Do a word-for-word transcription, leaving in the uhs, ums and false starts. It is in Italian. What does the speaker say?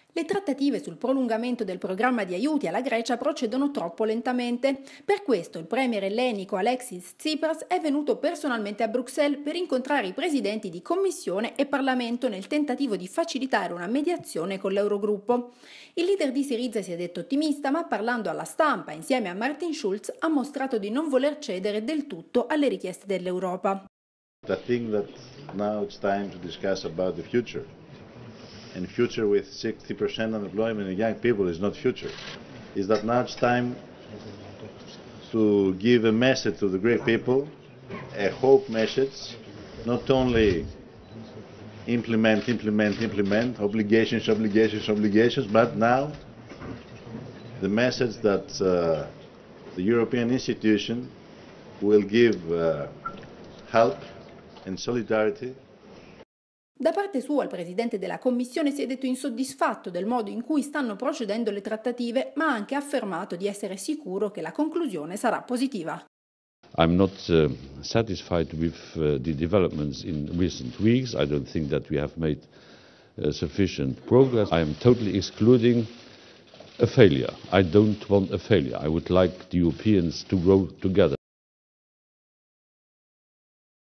Le trattative sul prolungamento del programma di aiuti alla Grecia procedono troppo lentamente. Per questo il premier ellenico Alexis Tsipras è venuto personalmente a Bruxelles per incontrare i presidenti di Commissione e Parlamento nel tentativo di facilitare una mediazione con l'Eurogruppo. Il leader di Syriza si è detto ottimista, ma parlando alla stampa insieme a Martin Schulz ha mostrato di non voler cedere del tutto alle richieste dell'Europa. I think that now it's time to discuss about the future. And future with sixty percent unemployment in young people is not future. Is that now it's time to give a message to the Greek people, a hope message, not only implement, implement, implement, obligations, obligations, obligations, but now the message that uh, the European institution will give uh, help and solidarity. Da parte sua, il presidente della Commissione si è detto insoddisfatto del modo in cui stanno procedendo le trattative, ma ha anche affermato di essere sicuro che la conclusione sarà positiva. I'm not uh, satisfied with uh, the developments in recent weeks. I don't think that we have made uh, sufficient progress. I am totally excluding a failure. I don't want a failure. I would like the Europeans to grow together.